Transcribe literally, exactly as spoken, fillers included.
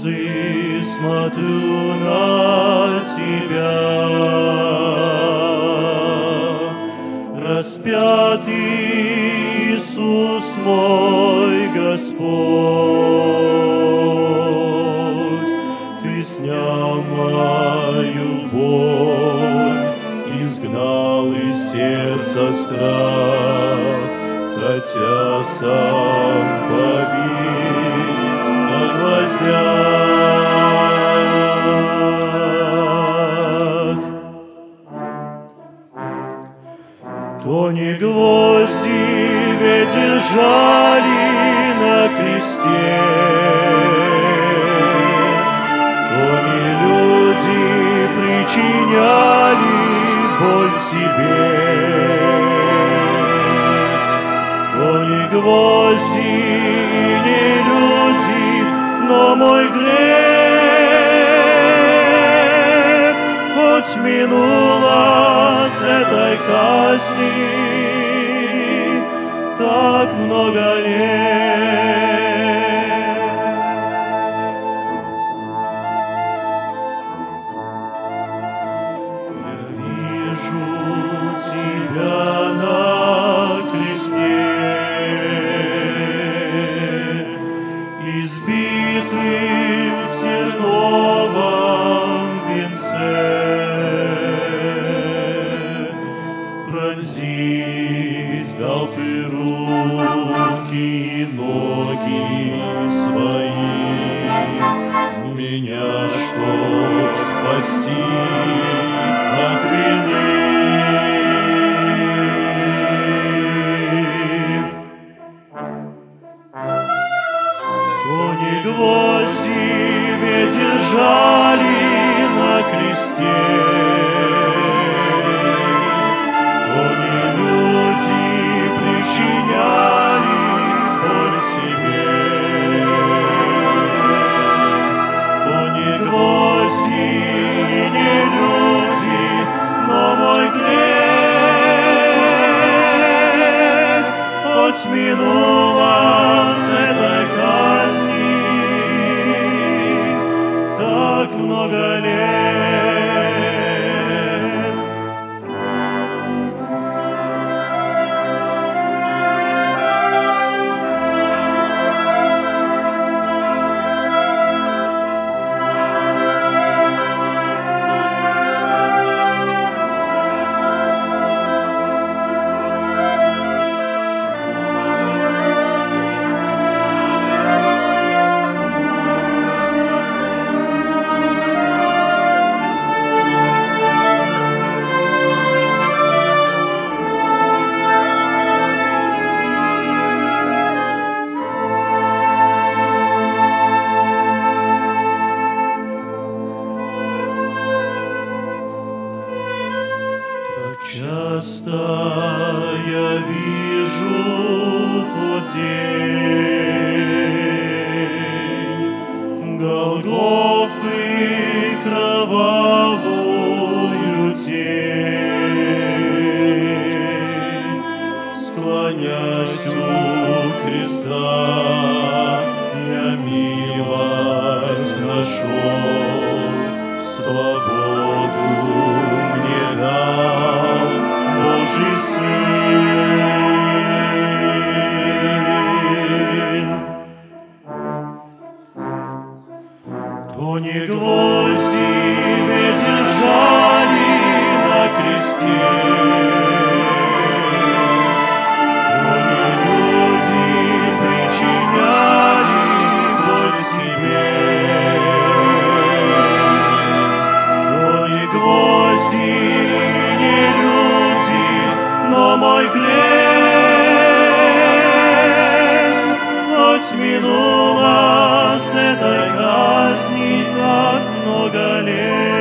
слезы смотрю на Тебя. Распятый Иисус мой Господь, Ты снял мою боль, изгнал из сердца страх, хотя сам повис на гвоздях. То не гвозди ведь держали на кресте, то не люди причиняли боль себе, то не гвозди и не люди, но мой грех, хоть минула с этой казни так много лет. Я вижу Тебя на кресте, избитым в терновом венце. Пронзить дал Ты руки и ноги свои, меня, чтоб спасти от вины. То не гвозди ведь держали на кресте, то не люди причиняли боль себе, то не гвозди и не люди, но мой грех, хоть минула с этой казни так много лет. Часто я вижу тот день Голгофы, кровавую тень, склонясь у креста, я милость нашел, свободу мне дал Божий Сын. То не гвозди ведь держали на кресте, то не люди причиняли боль себе, то не гвозди и не люди, но мой грех, хоть минула с этой казни так много лет.